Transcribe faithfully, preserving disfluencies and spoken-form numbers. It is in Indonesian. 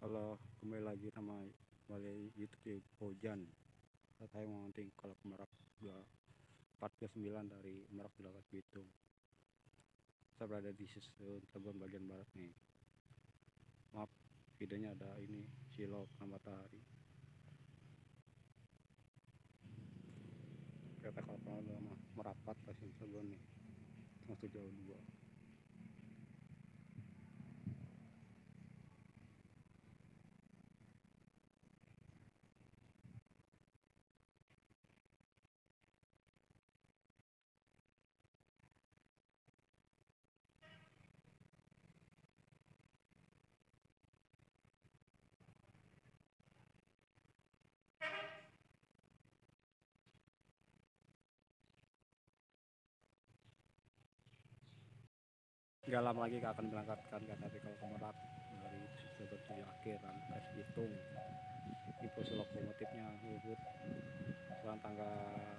Halo, kembali lagi sama kembali YouTube Hujan. Saya mau nanti kalau ke Merak udah empat puluh sembilan dari Merak sudah ke Bitung. Saya berada di Susun Cilegon bagian barat nih. Maaf, videonya ada ini silau kena matahari. Kereta kalau udah merapat ke Cilegon nih, masuk jauh dua. Gak lama lagi akan berangkatkan K K P kalau ke Merak dari Cilegon tujuh akhir sampai Bitung. Info lokomotifnya Luhut sekarang tanggal